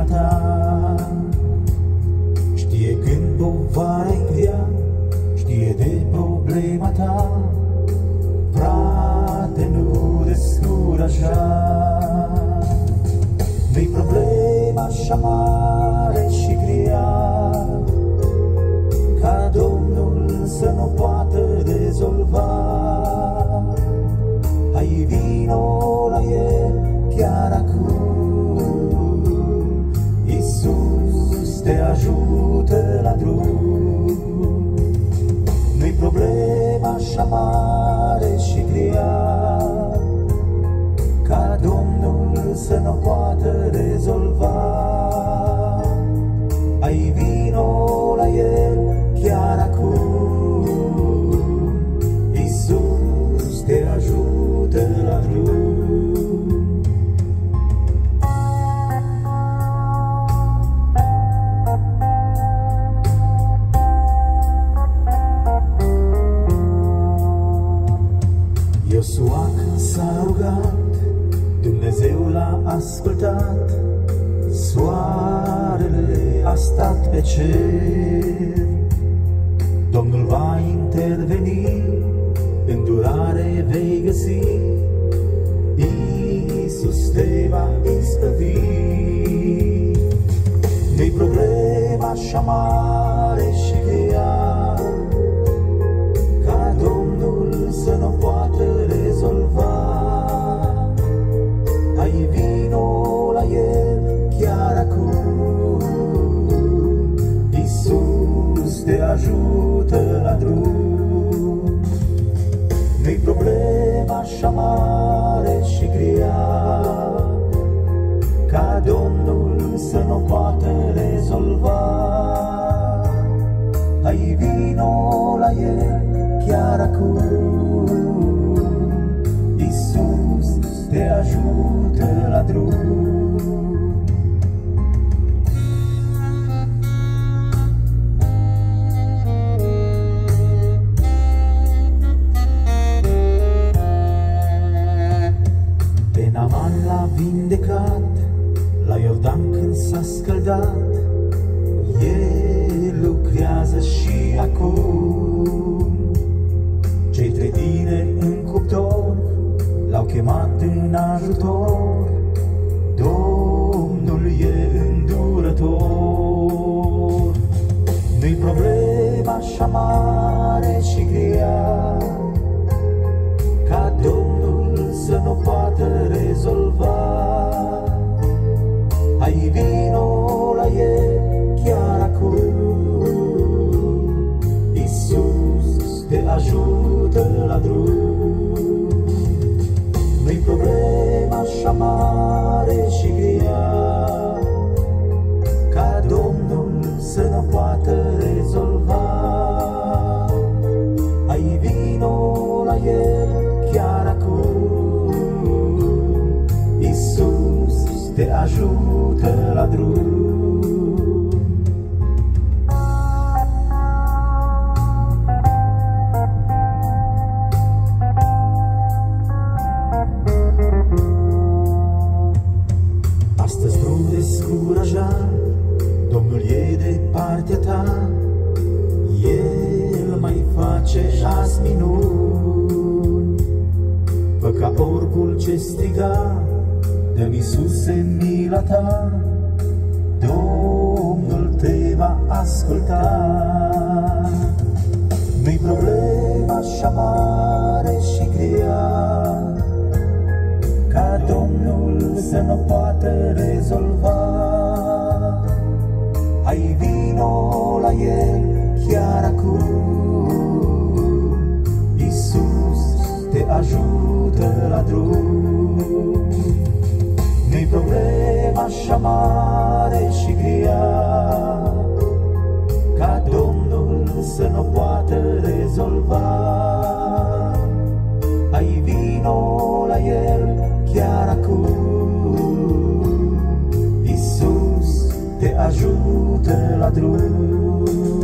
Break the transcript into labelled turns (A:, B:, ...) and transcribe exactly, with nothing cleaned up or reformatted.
A: ta. Știe când povara-i grea, știe de problema ta. Frate, nu descuraja. Nu-i problema așa mare și grea, ca Domnul să nu poată rezolva. Hai vino la El chiar acum, Iisus te ajută la drum. Nu-i problema așa mare și grea, ca Domnul să nu poată rezolva. Hai vino la El chiar acum, Iisus te ajută la drum. Iosua când s-a rugat, Dumnezeu l-a ascultat. Soarele a stat pe cer, Domnul va interveni, îndurare vei găsi, Iisus te va izbăvi. Nu-i problema așa mare și grea, ca Domnul să nu poată rezolva. Hai vino la El chiar acum, Iisus te ajută la drum. Nu-i problema așa mare și grea, ca Domnul să nu poată rezolva. Hai vino la El chiar acum, Iisus te ajută la drum. Pe Naaman l-a vindecat, la Iordan când s-a scăldat. El lucrează și acum. Cei trei tineri în cuptor l-au chemat în ajutor. Domnul e îndurător. Nu-i problema așa mare și grea, ca Domnul să nu poată rezolva. Hai vino la El chiar acum, Iisus te ajută la drum. Nu-i problema așa mare și grea, ca Domnul să nu poată rezolva. Hai vino la El chiar acum, Iisus te ajută la drum. Astăzi nu descuraja, Domnul e de partea ta. El mai face azi minuni. Fă ca oricul ce striga, dă-mi Iisuse mila ta. Domnul te va asculta. Nu-i problema așa mare și grea, ca Domnul să nu poată rezolva. Hai vino la El chiar acum, Iisus te ajută la drum. Nu-i problema așa mare și grea, ca Domnul să nu poată rezolva. Hai vino la El chiar acum, Iisus te ajută la drum.